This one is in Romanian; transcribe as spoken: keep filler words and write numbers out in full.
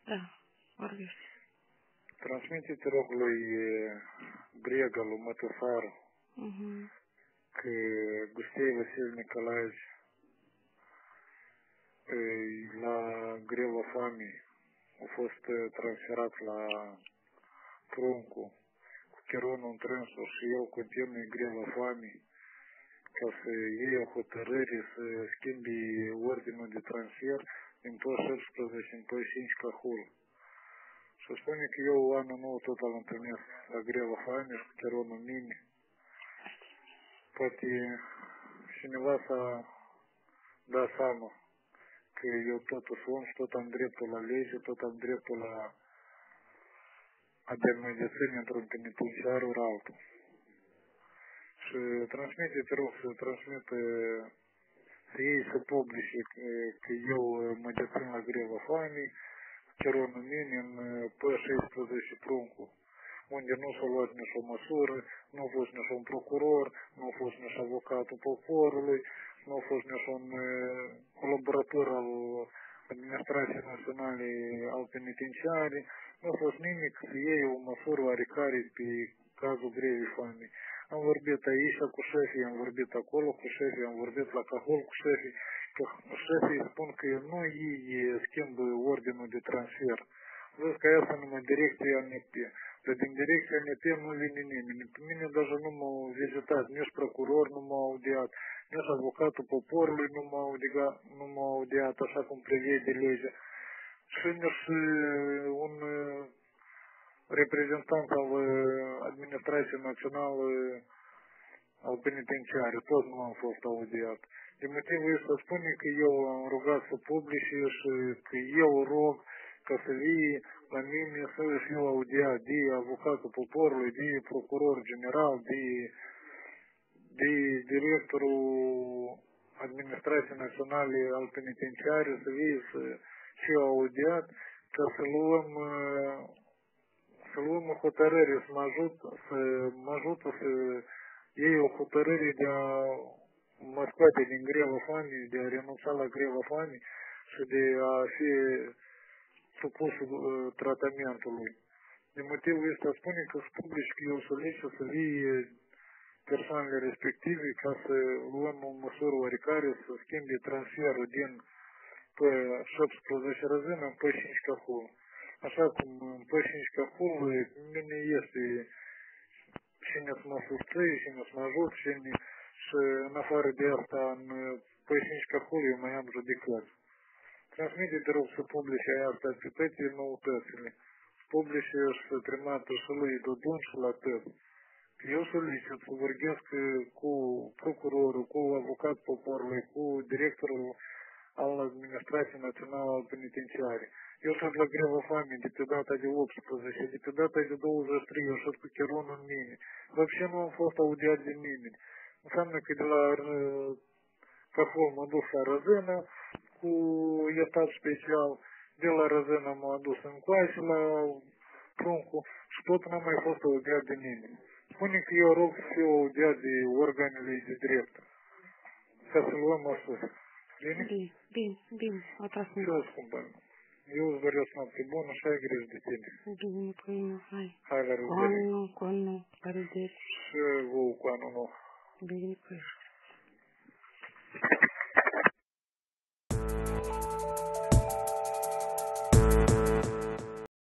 Da, vorbește. Transmite-te, rog, lui Brega, lui Mătăsaru, Mhm. că Gustei Vasil Nicolaevici la greva famii a fost transferat la Pruncu cu chironul întrânsul și el continuă greva famii ca să iei o hotărâre să schimbi ordinul de transfer din pe șaptesprezece în pe cinci Cahul. Și spune că eu anul nou tot îl întâlnesc la greva famii și cu chironul mini. Poate cineva s-a dat seama că eu totul sunt și tot am dreptul la lege, tot am dreptul la a de ține într-un penitenciar ori altul. Și transmite, te rog, să transmite, să iei să publice că, că eu mă dețin la greva famii, chironul mine în pe șaisprezece Pruncu, unde nu s-a luat nici o măsură, nu a fost nici un procuror, nu a fost nici avocatul poporului, nu a fost nici un colaborator al Administrației Naționale al Penitenciarii, nu a fost nimic să iei o măsură oarecare pe cazul grevei famii. Am vorbit aici cu șefii, am vorbit acolo cu șefii, am vorbit la Cahol cu șefii, că șefii spun că nu ei schimbă ordinul de transfer. Văd că aia se numai direcția N P. Dar din direcția N P nu vine nimeni. Pe mine deja nu m-au vizitat, nici procuror nu m-au audiat, nici avocatul poporului nu m-au audiat, nu m-au audiat așa cum prevede legea. Și nici un reprezentant al Administrației Naționale al Penitenciarului, tot nu am fost audiat. De motivul ăsta spune că eu am rugat să publice și că eu rog ca să vii la mine să fiu audiat de avocatul poporului, de procuror general, de, de directorul Administrației Naționale al Penitenciarului, să vii să fiu audiat ca să luăm să luăm o hotărâre, să mă ajut, să mă ajută să iei o hotărâre de a mă scoate din greva famii, de a renunța la greva famii și de a fi supus uh, tratamentului. De motivul ăsta spune că îți publici că eu solicit să vii persoanele respective ca să luăm o măsură oarecare să schimbe transferul din pe șaptesprezece Răzână în pe cinci Cahul. Așa cum în pe cinci Cahul mine este cine să mă susține, cine să mă ajut, cine și în afară de asta în pe cinci Cahul eu mai am judecat. Transmite, te rog, să publice asta pe toate noutățile. Să publice și să trimată și lui Dodon și la tăt. Eu solicit să vorbesc cu procurorul, cu avocat poporului, cu directorul al Administrației Naționale al Penitenciarii. Eu sunt la greva famii de pe data de optsprezece, de pe data de douăzeci și trei, eu sunt cu chironul în mine. Вообще nu am fost audiat de nimeni. Înseamnă că de la Cahol m-a dus la Răzână, cu etat special, de la Răzână m-a adus în coace la Pruncu și tot n-am mai fost audiat de nimeni. Spune că eu rog să fiu audiat de organele de drept, ca să luăm măsuri. Bine? Bine, bine, bine, o transmit. Ce o scumpă? Eu îți doresc noapte bună și ai grijă de tine. Bine, păi, hai. Hai la Cu revedere. anul nou, cu anul nou, la revedere. Și vouă cu anul nou. Bine, păi.